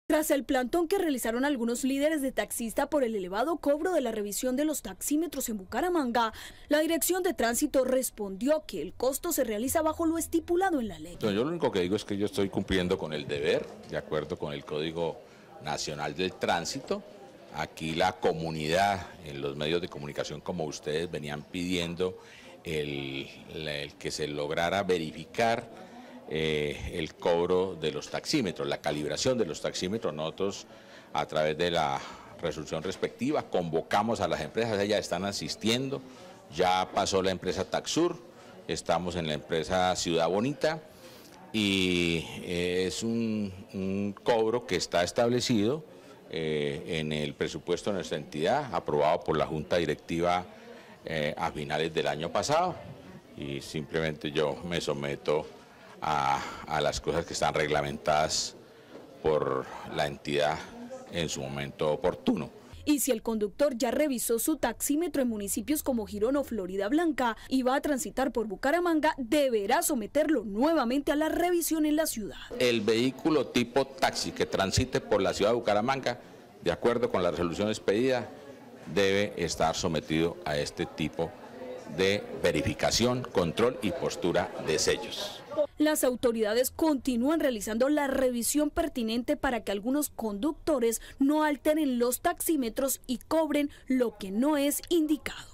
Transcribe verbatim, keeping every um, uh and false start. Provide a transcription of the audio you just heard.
Tras el plantón que realizaron algunos líderes de taxista por el elevado cobro de la revisión de los taxímetros en Bucaramanga, la Dirección de Tránsito respondió que el costo se realiza bajo lo estipulado en la ley. Yo lo único que digo es que yo estoy cumpliendo con el deber, de acuerdo con el Código Nacional del Tránsito. Aquí la comunidad, en los medios de comunicación como ustedes, venían pidiendo el, el que se lograra verificar Eh, el cobro de los taxímetros, la calibración de los taxímetros. Nosotros, a través de la resolución respectiva, convocamos a las empresas, ellas están asistiendo, ya pasó la empresa Taxur, estamos en la empresa Ciudad Bonita y eh, es un, un cobro que está establecido eh, en el presupuesto de nuestra entidad, aprobado por la Junta Directiva eh, a finales del año pasado, y simplemente yo me someto A, a las cosas que están reglamentadas por la entidad en su momento oportuno. Y si el conductor ya revisó su taxímetro en municipios como Girón o Florida Blanca y va a transitar por Bucaramanga, deberá someterlo nuevamente a la revisión en la ciudad. El vehículo tipo taxi que transite por la ciudad de Bucaramanga, de acuerdo con la resolución expedida, debe estar sometido a este tipo de verificación, control y postura de sellos. Las autoridades continúan realizando la revisión pertinente para que algunos conductores no alteren los taxímetros y cobren lo que no es indicado.